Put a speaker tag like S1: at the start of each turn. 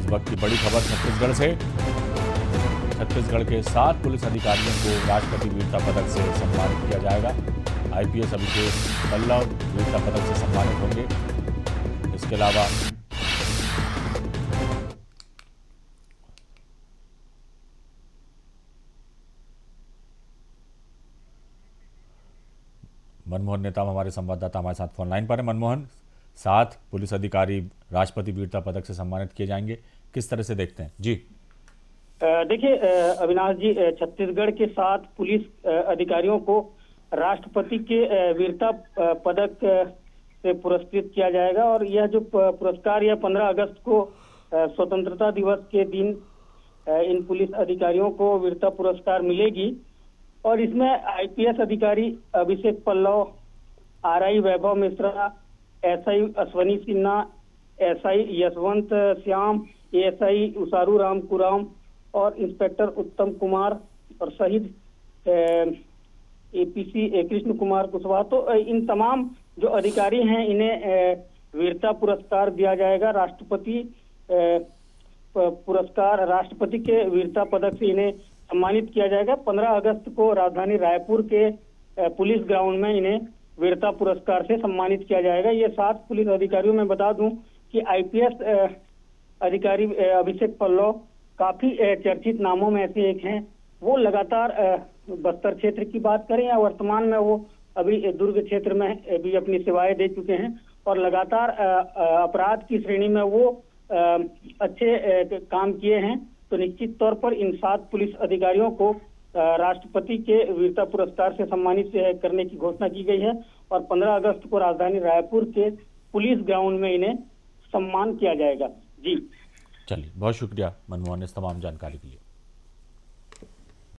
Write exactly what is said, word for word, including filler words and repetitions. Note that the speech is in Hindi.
S1: वक्त की बड़ी खबर छत्तीसगढ़ से। छत्तीसगढ़ के सात पुलिस अधिकारियों को राष्ट्रपति वीरता पदक से सम्मानित किया जाएगा। आईपीएस अभिषेक पल्लव वीरता पदक से सम्मानित होंगे। इसके अलावा मनमोहन नेताम हमारे संवाददाता हमारे साथ फोन लाइन पर है। मनमोहन, सात पुलिस अधिकारी राष्ट्रपति वीरता पदक से सम्मानित किए जाएंगे, किस तरह से देखते हैं? जी
S2: देखिए अविनाश जी, छत्तीसगढ़ के सात पुलिस अधिकारियों को राष्ट्रपति के वीरता पदक से पुरस्कृत किया जाएगा और यह जो पुरस्कार यह पंद्रह अगस्त को स्वतंत्रता दिवस के दिन इन पुलिस अधिकारियों को वीरता पुरस्कार मिलेगी और इसमें आईपीएस अधिकारी Abhishek Pallav, RI Vaibhav Mishra, SI Ashwani Sinha, SI Yashwant Shyam, ASI Usaru Ram Kuram और इंस्पेक्टर उत्तम कुमार और शहीद एपीसी कृष्ण कुमार कुशवाहा, तो इन तमाम जो अधिकारी हैं इन्हें वीरता पुरस्कार दिया जाएगा। राष्ट्रपति पुरस्कार राष्ट्रपति के वीरता पदक से इन्हें सम्मानित किया जाएगा। पंद्रह अगस्त को राजधानी रायपुर के पुलिस ग्राउंड में इन्हें वीरता पुरस्कार से सम्मानित किया जाएगा। ये सात पुलिस अधिकारियों में बता दूं कि आईपीएस अधिकारी अभिषेक पल्लव काफी चर्चित नामों में ऐसे एक हैं। वो लगातार बस्तर क्षेत्र की बात करें या वर्तमान में वो अभी दुर्ग क्षेत्र में भी अपनी सेवाएं दे चुके हैं और लगातार अपराध की श्रेणी में वो अच्छे काम किए हैं। तो निश्चित तौर पर इन सात पुलिस अधिकारियों को राष्ट्रपति के वीरता पुरस्कार से सम्मानित करने की घोषणा की गई है और पंद्रह अगस्त को राजधानी रायपुर के पुलिस ग्राउंड में इन्हें सम्मान किया जाएगा। जी
S1: चलिए, बहुत शुक्रिया मनमोहन इस तमाम जानकारी के लिए।